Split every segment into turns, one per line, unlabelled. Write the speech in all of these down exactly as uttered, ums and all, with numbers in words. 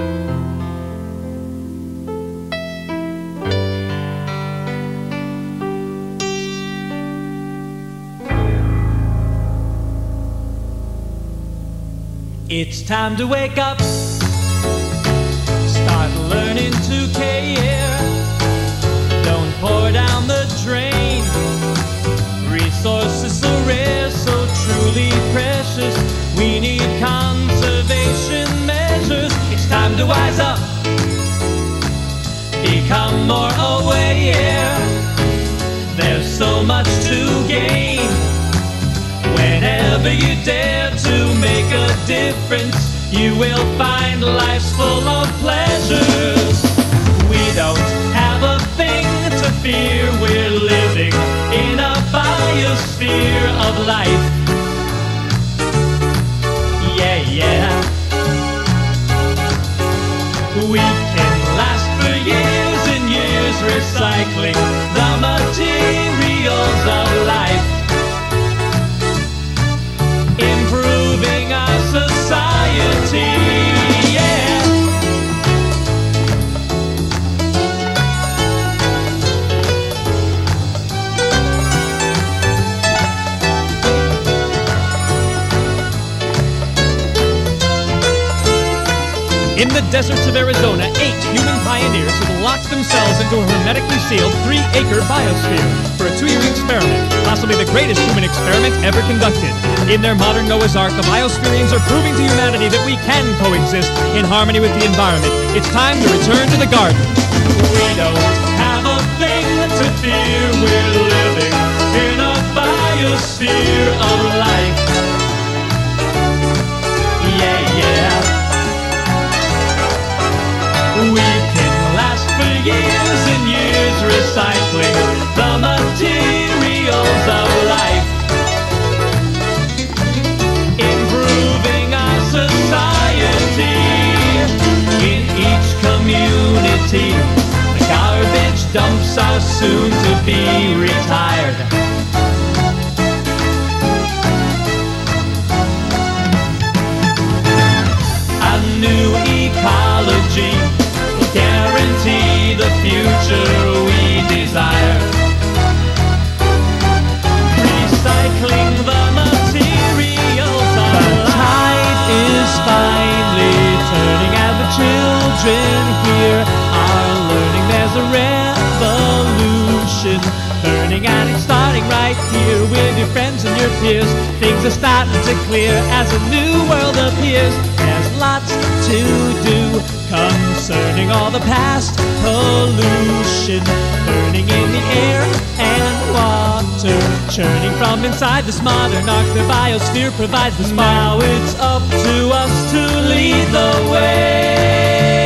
It's time to wake up, start learning to care. Don't pour down the drain. Resources so rare, so truly precious. We need conservation measures. It's time to wise up, become more aware. There's so much to gain whenever you dare to make a difference. You will find life's full of pleasures. We don't have a thing to fear. We're living in a biosphere of life. Yeah, yeah. We can last for years and years recycling the materials of life, improving our society, yeah. In the deserts of Arizona, eight human pioneers have locked themselves into a hermetically sealed three-acre biosphere for a two-year experiment, possibly the greatest human experiment ever conducted. In their modern Noah's Ark, the Biosphereans are proving to humanity that we can coexist in harmony with the environment. It's time to return to the garden. We don't have a thing to fear. We're living in a biosphere of life. Yeah, yeah. We can last for years and years recycling the materials of life, improving our society. In each community, the garbage dumps are soon to be retired. A new ecology guarantee the future we desire. Recycling the materials of life. The tide is finally turning, and the children here are learning. There's a revolution burning, and it's starting right here with your friends and your peers. Things are starting to clear as a new world appears. There's lots to do concerning all the past pollution burning in the air and water, churning from inside this modern ark. The biosphere provides the spark. Now it's up to us to lead the way.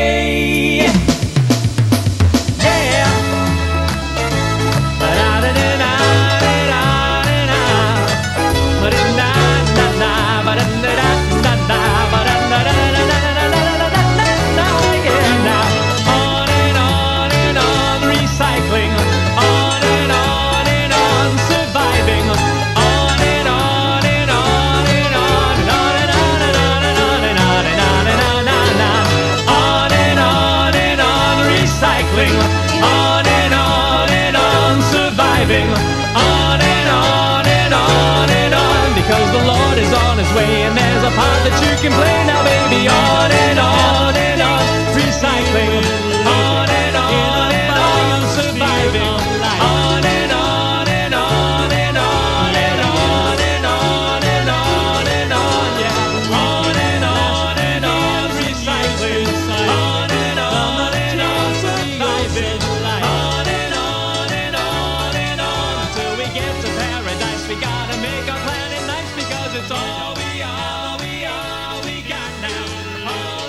On and on and on, surviving. On and on and on and on, because the Lord is on His way, and there's a part that you can play now, baby. On and on and on, recycling. On and on and on, surviving. On and on and on and on and on and on and on and on, yeah. On and on and on, recycling. On and on and on, surviving. On and on and on and on, till we get to paradise. We gotta make our planet nice, because it's all we are, we are, we got now.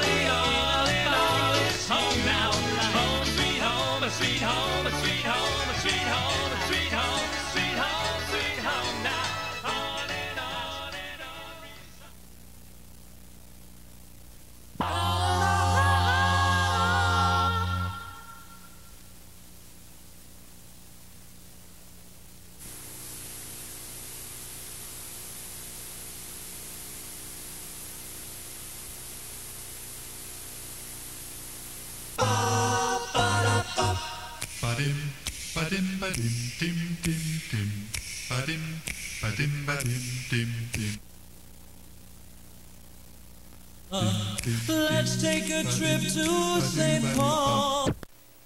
Let's take a trip to Saint